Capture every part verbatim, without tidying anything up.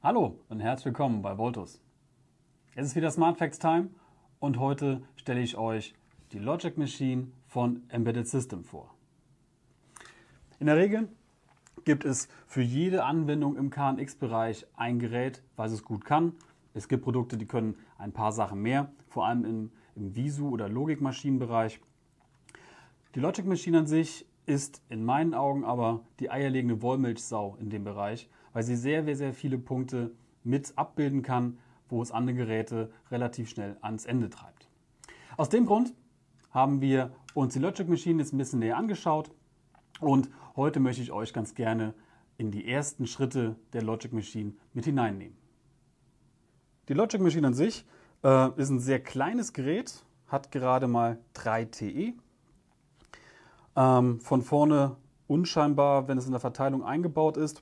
Hallo und herzlich willkommen bei Voltus. Es ist wieder Smart Facts Time und heute stelle ich euch die Logic Machine von Embedded System vor. In der Regel gibt es für jede Anwendung im K N X-Bereich ein Gerät, was es gut kann. Es gibt Produkte, die können ein paar Sachen mehr, vor allem im, im Visu- oder Logikmaschinenbereich. Die Logic Machine an sich ist in meinen Augen aber die eierlegende Wollmilchsau in dem Bereich, weil sie sehr, sehr, sehr viele Punkte mit abbilden kann, wo es andere Geräte relativ schnell ans Ende treibt. Aus dem Grund haben wir uns die Logic Machine jetzt ein bisschen näher angeschaut und heute möchte ich euch ganz gerne in die ersten Schritte der Logic Machine mit hineinnehmen. Die Logic Machine an sich äh, ist ein sehr kleines Gerät, hat gerade mal drei T E. Ähm, von vorne unscheinbar, wenn es in der Verteilung eingebaut ist.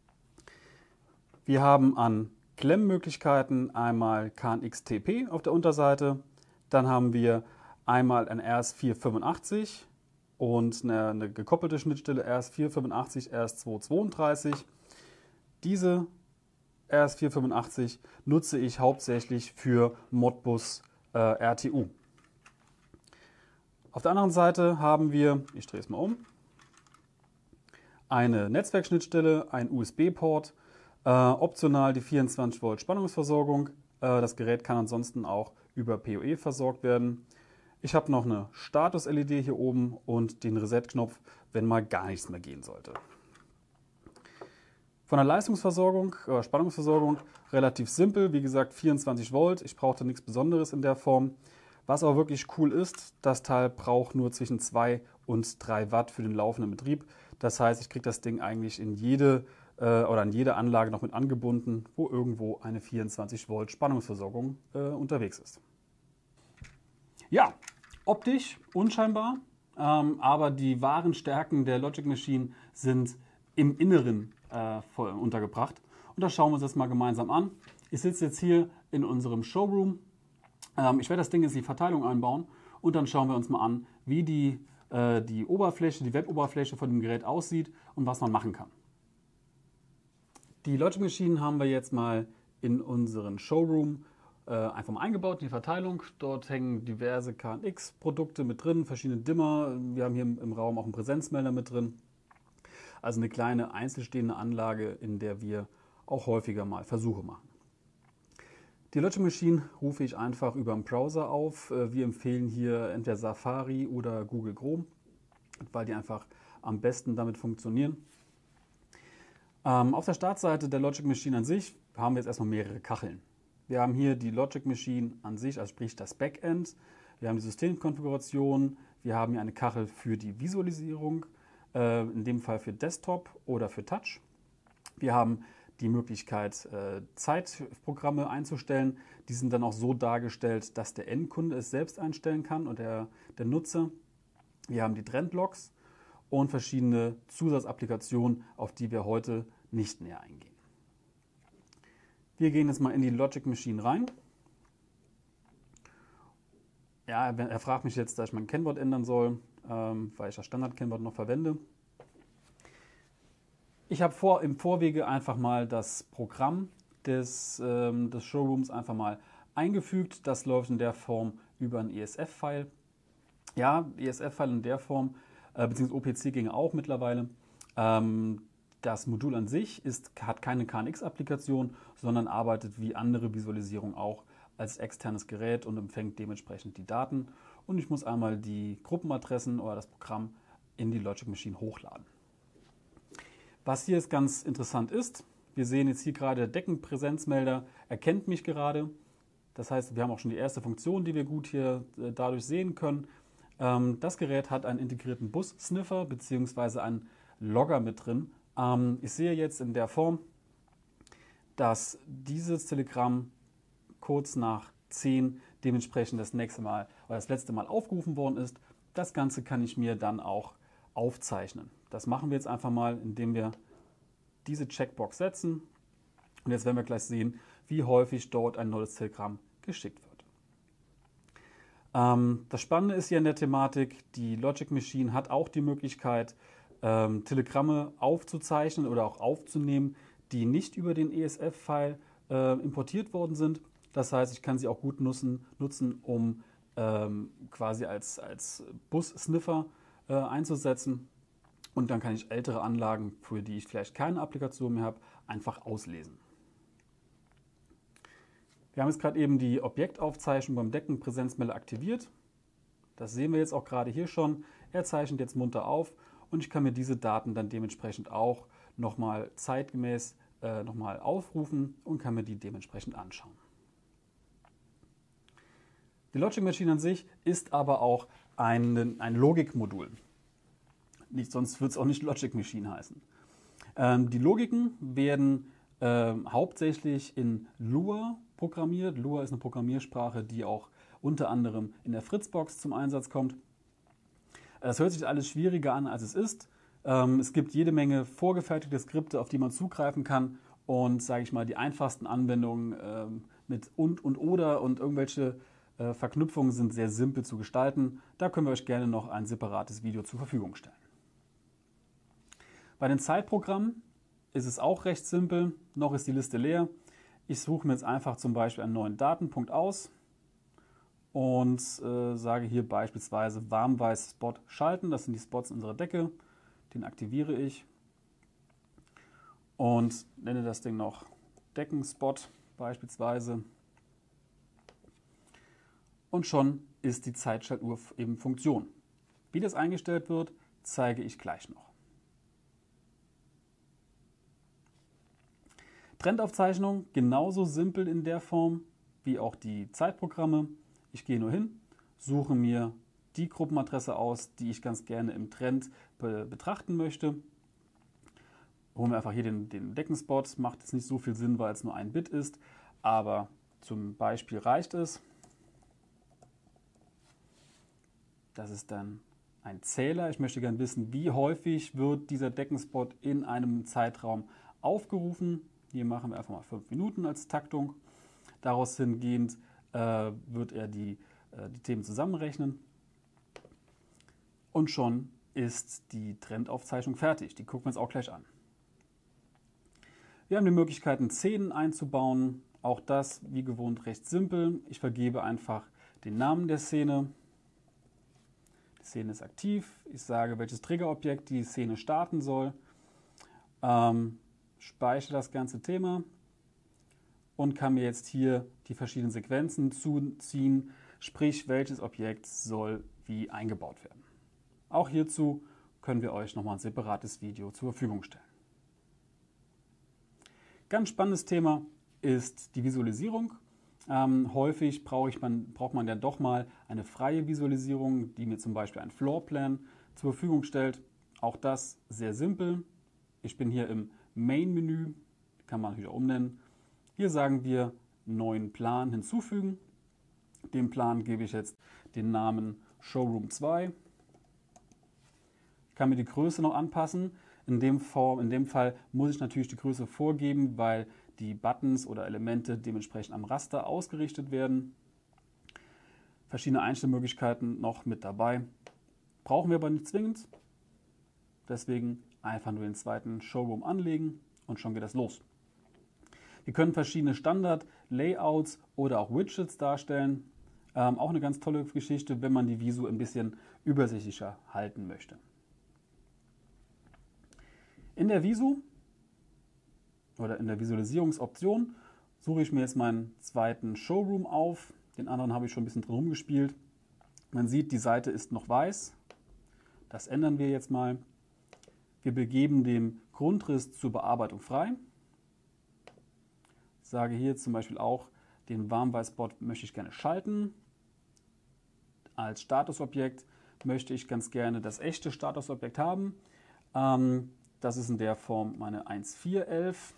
Wir haben an Klemmmöglichkeiten einmal K N X T P auf der Unterseite, dann haben wir einmal ein R S vierhundertfünfundachtzig und eine, eine gekoppelte Schnittstelle R S vierhundertfünfundachtzig, R S zweihundertzweiunddreißig. Diese R S vierhundertfünfundachtzig nutze ich hauptsächlich für Modbus äh, R T U. Auf der anderen Seite haben wir, ich drehe es mal um, eine Netzwerkschnittstelle, ein U S B-Port, äh, optional die vierundzwanzig Volt Spannungsversorgung. Äh, das Gerät kann ansonsten auch über P O E versorgt werden. Ich habe noch eine Status-L E D hier oben und den Reset-Knopf, wenn mal gar nichts mehr gehen sollte. Von der Leistungsversorgung, äh, Spannungsversorgung relativ simpel, wie gesagt vierundzwanzig Volt. Ich brauchte nichts Besonderes in der Form. Was auch wirklich cool ist, das Teil braucht nur zwischen zwei und drei Watt für den laufenden Betrieb. Das heißt, ich kriege das Ding eigentlich in jede äh, oder an jede Anlage noch mit angebunden, wo irgendwo eine vierundzwanzig Volt Spannungsversorgung äh, unterwegs ist. Ja, optisch unscheinbar, ähm, aber die wahren Stärken der Logic Machine sind im Inneren äh, voll untergebracht. Und das schauen wir uns jetzt mal gemeinsam an. Ich sitze jetzt hier in unserem Showroom. Ich werde das Ding jetzt in die Verteilung einbauen und dann schauen wir uns mal an, wie die, äh, die Oberfläche, die Web-Oberfläche von dem Gerät aussieht und was man machen kann. Die Logic Machine haben wir jetzt mal in unseren Showroom äh, einfach mal eingebaut, in die Verteilung. Dort hängen diverse K N X-Produkte mit drin, verschiedene Dimmer. Wir haben hier im Raum auch einen Präsenzmelder mit drin. Also eine kleine einzelstehende Anlage, in der wir auch häufiger mal Versuche machen. Die Logic Machine rufe ich einfach über den Browser auf. Wir empfehlen hier entweder Safari oder Google Chrome, weil die einfach am besten damit funktionieren. Ähm, auf der Startseite der Logic Machine an sich haben wir jetzt erstmal mehrere Kacheln. Wir haben hier die Logic Machine an sich, also sprich das Backend. Wir haben die Systemkonfiguration. Wir haben hier eine Kachel für die Visualisierung, äh, in dem Fall für Desktop oder für Touch. Wir haben die Möglichkeit, Zeitprogramme einzustellen. Die sind dann auch so dargestellt, dass der Endkunde es selbst einstellen kann und der, der Nutzer. Wir haben die Trendlogs und verschiedene Zusatzapplikationen, auf die wir heute nicht näher eingehen. Wir gehen jetzt mal in die Logic Machine rein. Ja, er fragt mich jetzt, dass ich mein Kennwort ändern soll, weil ich das Standard-Kennwort noch verwende. Ich habe vor, im Vorwege einfach mal das Programm des, ähm, des Showrooms einfach mal eingefügt. Das läuft in der Form über ein E S F-File. Ja, E S F-File in der Form, äh, beziehungsweise O P C ginge auch mittlerweile. Ähm, das Modul an sich ist, hat keine K N X-Applikation, sondern arbeitet wie andere Visualisierung auch als externes Gerät und empfängt dementsprechend die Daten. Und ich muss einmal die Gruppenadressen oder das Programm in die Logic Machine hochladen. Was hier jetzt ganz interessant ist, wir sehen jetzt hier gerade, der Deckenpräsenzmelder erkennt mich gerade. Das heißt, wir haben auch schon die erste Funktion, die wir gut hier äh, dadurch sehen können. Ähm, das Gerät hat einen integrierten Bus-Sniffer bzw. einen Logger mit drin. Ähm, ich sehe jetzt in der Form, dass dieses Telegramm kurz nach zehn dementsprechend das nächste Mal oder das letzte Mal aufgerufen worden ist. Das Ganze kann ich mir dann auch aufzeichnen. Das machen wir jetzt einfach mal, indem wir diese Checkbox setzen. Und jetzt werden wir gleich sehen, wie häufig dort ein neues Telegramm geschickt wird. Ähm, das Spannende ist hier in der Thematik, die Logic Machine hat auch die Möglichkeit, ähm, Telegramme aufzuzeichnen oder auch aufzunehmen, die nicht über den E S F-File äh, importiert worden sind. Das heißt, ich kann sie auch gut nutzen, nutzen um ähm, quasi als, als Bus-Sniffer äh, einzusetzen. Und dann kann ich ältere Anlagen, für die ich vielleicht keine Applikation mehr habe, einfach auslesen. Wir haben jetzt gerade eben die Objektaufzeichnung beim Deckenpräsenzmelder aktiviert. Das sehen wir jetzt auch gerade hier schon. Er zeichnet jetzt munter auf und ich kann mir diese Daten dann dementsprechend auch nochmal zeitgemäß äh, nochmal aufrufen und kann mir die dementsprechend anschauen. Die Logic Machine an sich ist aber auch ein, ein Logikmodul. Nicht, sonst wird es auch nicht Logic Machine heißen. Ähm, die Logiken werden ähm, hauptsächlich in Lua programmiert. Lua ist eine Programmiersprache, die auch unter anderem in der Fritzbox zum Einsatz kommt. Es hört sich alles schwieriger an, als es ist. Ähm, es gibt jede Menge vorgefertigte Skripte, auf die man zugreifen kann. Und, sage ich mal, die einfachsten Anwendungen ähm, mit und und oder und irgendwelche äh, Verknüpfungen sind sehr simpel zu gestalten. Da können wir euch gerne noch ein separates Video zur Verfügung stellen. Bei den Zeitprogrammen ist es auch recht simpel. Noch ist die Liste leer. Ich suche mir jetzt einfach zum Beispiel einen neuen Datenpunkt aus und äh, sage hier beispielsweise Warmweiß-Spot schalten. Das sind die Spots in unserer Decke. Den aktiviere ich und nenne das Ding noch Deckenspot beispielsweise. Und schon ist die Zeitschaltuhr eben Funktion. Wie das eingestellt wird, zeige ich gleich noch. Trendaufzeichnung genauso simpel in der Form wie auch die Zeitprogramme. Ich gehe nur hin, suche mir die Gruppenadresse aus, die ich ganz gerne im Trend be betrachten möchte. Holen wir einfach hier den, den Deckenspot. Macht jetzt nicht so viel Sinn, weil es nur ein Bit ist, aber zum Beispiel reicht es. Das ist dann ein Zähler. Ich möchte gerne wissen, wie häufig wird dieser Deckenspot in einem Zeitraum aufgerufen. Hier machen wir einfach mal fünf Minuten als Taktung. Daraus hingehend äh, wird er die, äh, die Themen zusammenrechnen. Und schon ist die Trendaufzeichnung fertig. Die gucken wir uns auch gleich an. Wir haben die Möglichkeiten, Szenen einzubauen. Auch das, wie gewohnt, recht simpel. Ich vergebe einfach den Namen der Szene. Die Szene ist aktiv. Ich sage, welches Triggerobjekt die Szene starten soll. Ähm, speichere das ganze Thema und kann mir jetzt hier die verschiedenen Sequenzen zuziehen, sprich, welches Objekt soll wie eingebaut werden. Auch hierzu können wir euch nochmal ein separates Video zur Verfügung stellen. Ganz spannendes Thema ist die Visualisierung. Ähm, häufig brauche ich man, braucht man ja doch mal eine freie Visualisierung, die mir zum Beispiel einen Floorplan zur Verfügung stellt. Auch das sehr simpel. Ich bin hier im Main-Menü, kann man natürlich auch umnennen. Hier sagen wir neuen Plan hinzufügen. Dem Plan gebe ich jetzt den Namen Showroom zwei. Ich kann mir die Größe noch anpassen. In dem, Form, in dem Fall muss ich natürlich die Größe vorgeben, weil die Buttons oder Elemente dementsprechend am Raster ausgerichtet werden. Verschiedene Einstellmöglichkeiten noch mit dabei. Brauchen wir aber nicht zwingend. Deswegen einfach nur den zweiten Showroom anlegen und schon geht das los. Wir können verschiedene Standard-Layouts oder auch Widgets darstellen. Ähm, auch eine ganz tolle Geschichte, wenn man die Visu ein bisschen übersichtlicher halten möchte. In der Visu oder in der Visualisierungsoption suche ich mir jetzt meinen zweiten Showroom auf. Den anderen habe ich schon ein bisschen drin rumgespielt. Man sieht, die Seite ist noch weiß. Das ändern wir jetzt mal. Wir begeben den Grundriss zur Bearbeitung frei. Ich sage hier zum Beispiel auch, den Warmweiß-Spot möchte ich gerne schalten. Als Statusobjekt möchte ich ganz gerne das echte Statusobjekt haben. Ähm, das ist in der Form meine eins Punkt vier elf.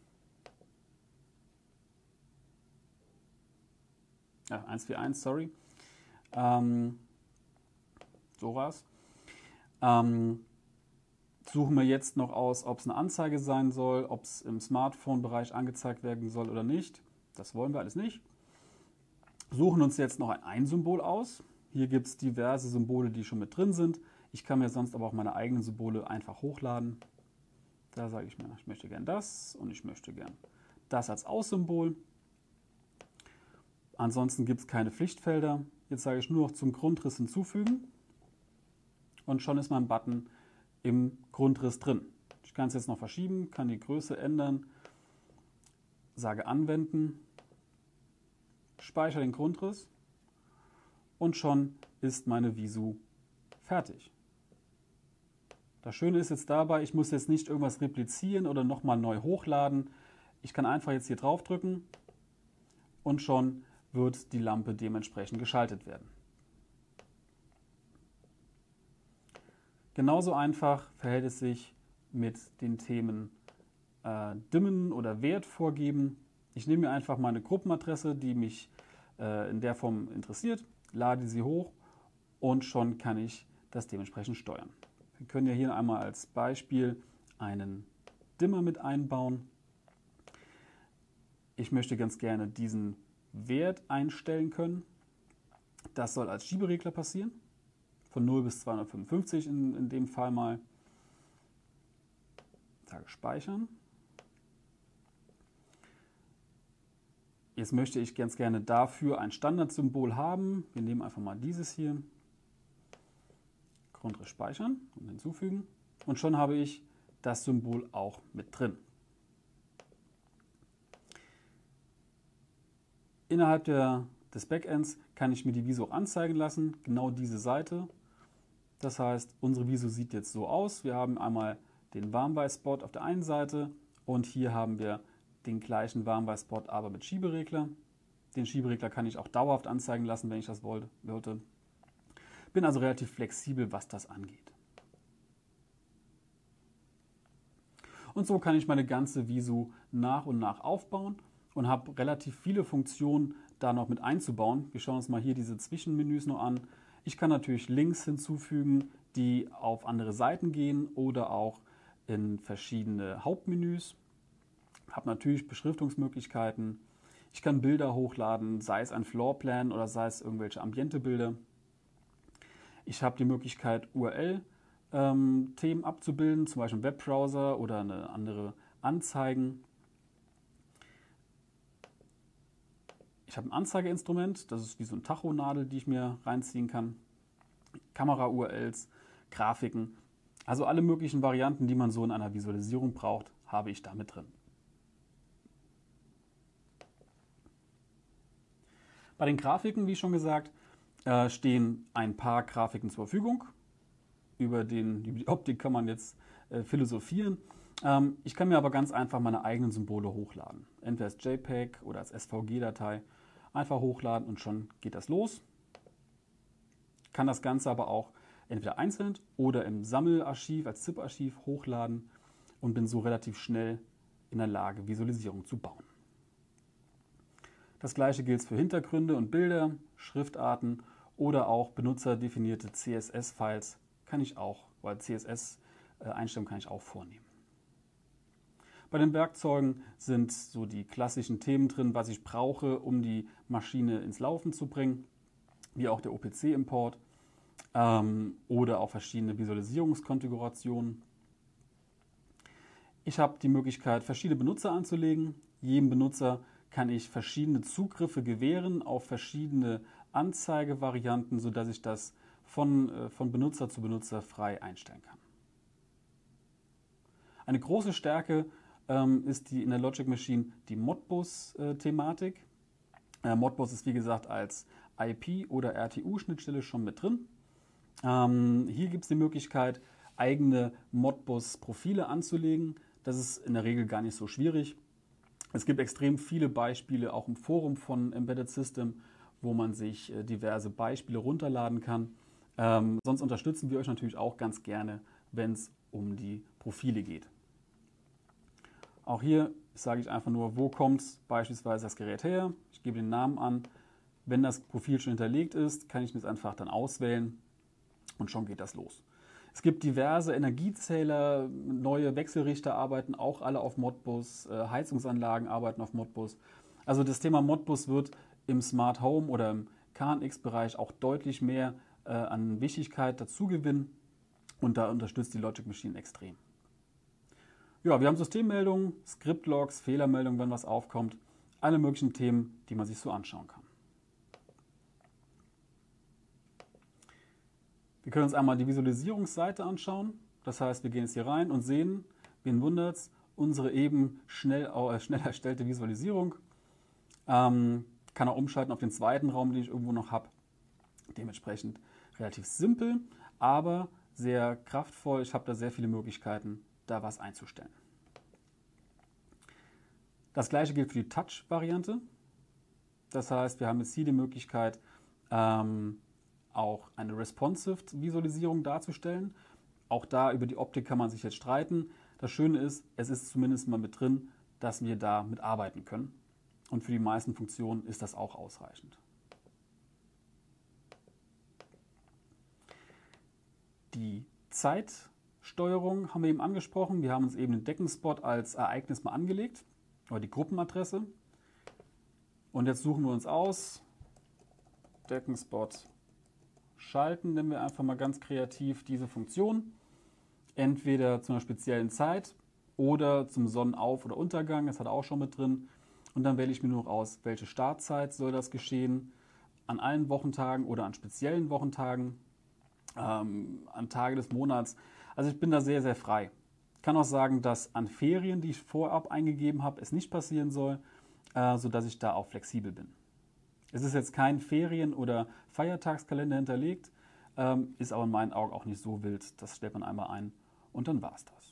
Ja, eins Punkt vier eins, sorry. Ähm, so war es. Ähm, suchen wir jetzt noch aus, ob es eine Anzeige sein soll, ob es im Smartphone-Bereich angezeigt werden soll oder nicht. Das wollen wir alles nicht. Suchen uns jetzt noch ein Ein-Symbol aus. Hier gibt es diverse Symbole, die schon mit drin sind. Ich kann mir sonst aber auch meine eigenen Symbole einfach hochladen. Da sage ich mir, ich möchte gern das und ich möchte gern das als Aussymbol. Ansonsten gibt es keine Pflichtfelder. Jetzt sage ich nur noch zum Grundriss hinzufügen und schon ist mein Button im Grundriss drin. Ich kann es jetzt noch verschieben, kann die Größe ändern, sage anwenden, speichere den Grundriss und schon ist meine Visu fertig. Das Schöne ist jetzt dabei, ich muss jetzt nicht irgendwas replizieren oder nochmal neu hochladen. Ich kann einfach jetzt hier drauf drücken und schon wird die Lampe dementsprechend geschaltet werden. Genauso einfach verhält es sich mit den Themen äh, Dimmen oder Wert vorgeben. Ich nehme mir einfach meine Gruppenadresse, die mich äh, in der Form interessiert, lade sie hoch und schon kann ich das dementsprechend steuern. Wir können ja hier einmal als Beispiel einen Dimmer mit einbauen. Ich möchte ganz gerne diesen Wert einstellen können. Das soll als Schieberegler passieren, von null bis zweihundertfünfundfünfzig in, in dem Fall mal. Sage speichern. Jetzt möchte ich ganz gerne dafür ein Standardsymbol haben. Wir nehmen einfach mal dieses hier. Grundriss speichern und hinzufügen. Und schon habe ich das Symbol auch mit drin. Innerhalb der, des Backends kann ich mir die Visu auch anzeigen lassen, genau diese Seite. Das heißt, unsere Visu sieht jetzt so aus. Wir haben einmal den Warmweiß-Spot auf der einen Seite und hier haben wir den gleichen Warmweiß-Spot, aber mit Schieberegler. Den Schieberegler kann ich auch dauerhaft anzeigen lassen, wenn ich das wollte. Bin also relativ flexibel, was das angeht. Und so kann ich meine ganze Visu nach und nach aufbauen und habe relativ viele Funktionen da noch mit einzubauen. Wir schauen uns mal hier diese Zwischenmenüs noch an. Ich kann natürlich Links hinzufügen, die auf andere Seiten gehen oder auch in verschiedene Hauptmenüs. Ich habe natürlich Beschriftungsmöglichkeiten. Ich kann Bilder hochladen, sei es ein Floorplan oder sei es irgendwelche Ambientebilder. Ich habe die Möglichkeit, U R L-Themen ähm, abzubilden, zum Beispiel im Webbrowser oder eine andere Anzeigen. Ich habe ein Anzeigeinstrument, das ist wie so ein Tachonadel, die ich mir reinziehen kann. Kamera-U R Ls, Grafiken, also alle möglichen Varianten, die man so in einer Visualisierung braucht, habe ich da mit drin. Bei den Grafiken, wie schon gesagt, stehen ein paar Grafiken zur Verfügung. Über, den, über die Optik kann man jetzt äh, philosophieren. Ähm, ich kann mir aber ganz einfach meine eigenen Symbole hochladen. Entweder als JPEG oder als S V G-Datei. Einfach hochladen und schon geht das los. Kann das Ganze aber auch entweder einzeln oder im Sammelarchiv, als ZIP-Archiv hochladen und bin so relativ schnell in der Lage, Visualisierung zu bauen. Das gleiche gilt für Hintergründe und Bilder, Schriftarten oder auch benutzerdefinierte C S S-Files kann ich auch, weil C S S-Einstellungen kann ich auch vornehmen. Bei den Werkzeugen sind so die klassischen Themen drin, was ich brauche, um die Maschine ins Laufen zu bringen, wie auch der O P C-Import ähm, oder auch verschiedene Visualisierungskonfigurationen. Ich habe die Möglichkeit, verschiedene Benutzer anzulegen. Jedem Benutzer kann ich verschiedene Zugriffe gewähren auf verschiedene Anzeigevarianten, sodass ich das von, äh, von Benutzer zu Benutzer frei einstellen kann. Eine große Stärke ähm, ist die in der Logic Machine die Modbus-Thematik. Äh, Modbus ist wie gesagt als I P- oder R T U-Schnittstelle schon mit drin. Ähm, hier gibt es die Möglichkeit, eigene Modbus-Profile anzulegen. Das ist in der Regel gar nicht so schwierig. Es gibt extrem viele Beispiele, auch im Forum von Embedded System, wo man sich äh, diverse Beispiele runterladen kann. Ähm, sonst unterstützen wir euch natürlich auch ganz gerne, wenn es um die Profile geht. Auch hier sage ich einfach nur, wo kommt beispielsweise das Gerät her. Ich gebe den Namen an. Wenn das Profil schon hinterlegt ist, kann ich mir das einfach dann auswählen und schon geht das los. Es gibt diverse Energiezähler, neue Wechselrichter arbeiten auch alle auf Modbus, Heizungsanlagen arbeiten auf Modbus. Also das Thema Modbus wird im Smart Home oder im K N X-Bereich auch deutlich mehr äh, an Wichtigkeit dazu gewinnen und da unterstützt die Logic Machine extrem. Ja, wir haben Systemmeldungen, Skriptlogs, Fehlermeldungen, wenn was aufkommt. Alle möglichen Themen, die man sich so anschauen kann. Wir können uns einmal die Visualisierungsseite anschauen. Das heißt, wir gehen jetzt hier rein und sehen, wen wundert's, unsere eben schnell, äh, schnell erstellte Visualisierung. Ähm, kann auch umschalten auf den zweiten Raum, den ich irgendwo noch habe. Dementsprechend relativ simpel, aber sehr kraftvoll. Ich habe da sehr viele Möglichkeiten, da was einzustellen. Das gleiche gilt für die Touch-Variante. Das heißt, wir haben jetzt hier die Möglichkeit, ähm, auch eine Responsive-Visualisierung darzustellen. Auch da über die Optik kann man sich jetzt streiten. Das Schöne ist, es ist zumindest mal mit drin, dass wir da mitarbeiten können. Und für die meisten Funktionen ist das auch ausreichend. Die Zeitsteuerung haben wir eben angesprochen. Wir haben uns eben den Deckenspot als Ereignis mal angelegt, oder die Gruppenadresse. Und jetzt suchen wir uns aus, Deckenspot schalten, nehmen wir einfach mal ganz kreativ diese Funktion. Entweder zu einer speziellen Zeit oder zum Sonnenauf- oder Untergang, das hat er auch schon mit drin. Und dann wähle ich mir nur noch aus, welche Startzeit soll das geschehen, an allen Wochentagen oder an speziellen Wochentagen, ähm, an Tage des Monats. Also ich bin da sehr, sehr frei. Ich kann auch sagen, dass an Ferien, die ich vorab eingegeben habe, es nicht passieren soll, äh, sodass ich da auch flexibel bin. Es ist jetzt kein Ferien- oder Feiertagskalender hinterlegt, ähm, ist aber in meinen Augen auch nicht so wild. Das stellt man einmal ein und dann war es das.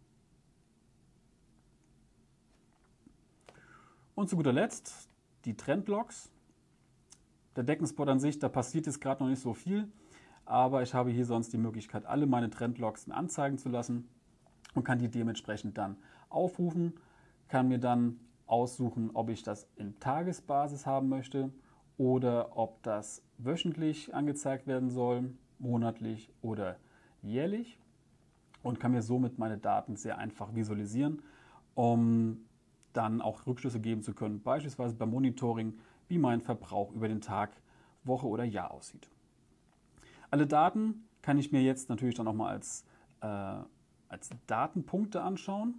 Und zu guter Letzt die Trendlogs. Der Deckenspot an sich, da passiert jetzt gerade noch nicht so viel, aber ich habe hier sonst die Möglichkeit, alle meine Trendlogs mir anzeigen zu lassen und kann die dementsprechend dann aufrufen, kann mir dann aussuchen, ob ich das in Tagesbasis haben möchte oder ob das wöchentlich angezeigt werden soll, monatlich oder jährlich und kann mir somit meine Daten sehr einfach visualisieren, um dann auch Rückschlüsse geben zu können, beispielsweise beim Monitoring, wie mein Verbrauch über den Tag, Woche oder Jahr aussieht. Alle Daten kann ich mir jetzt natürlich dann nochmal als, äh, als Datenpunkte anschauen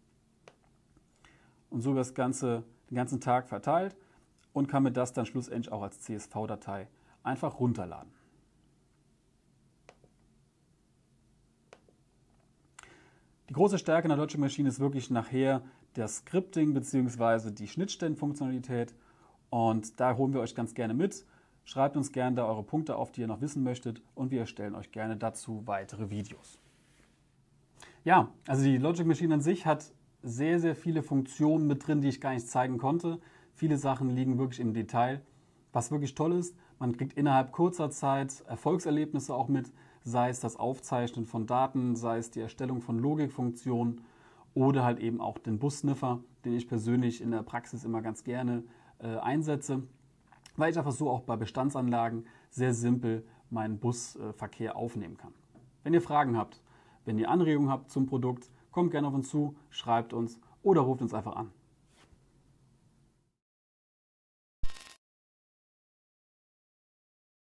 und so das Ganze den ganzen Tag verteilt und kann mir das dann schlussendlich auch als C S V-Datei einfach runterladen. Die große Stärke in der Logic Machine ist wirklich nachher das Scripting bzw. die Schnittstellenfunktionalität und da holen wir euch ganz gerne mit. Schreibt uns gerne da eure Punkte auf, die ihr noch wissen möchtet und wir erstellen euch gerne dazu weitere Videos. Ja, also die Logic Machine an sich hat sehr, sehr viele Funktionen mit drin, die ich gar nicht zeigen konnte. Viele Sachen liegen wirklich im Detail. Was wirklich toll ist, man kriegt innerhalb kurzer Zeit Erfolgserlebnisse auch mit, sei es das Aufzeichnen von Daten, sei es die Erstellung von Logikfunktionen oder halt eben auch den Bus-Sniffer, den ich persönlich in der Praxis immer ganz gerne äh, einsetze, weil ich einfach so auch bei Bestandsanlagen sehr simpel meinen Busverkehr aufnehmen kann. Wenn ihr Fragen habt, wenn ihr Anregungen habt zum Produkt, kommt gerne auf uns zu, schreibt uns oder ruft uns einfach an.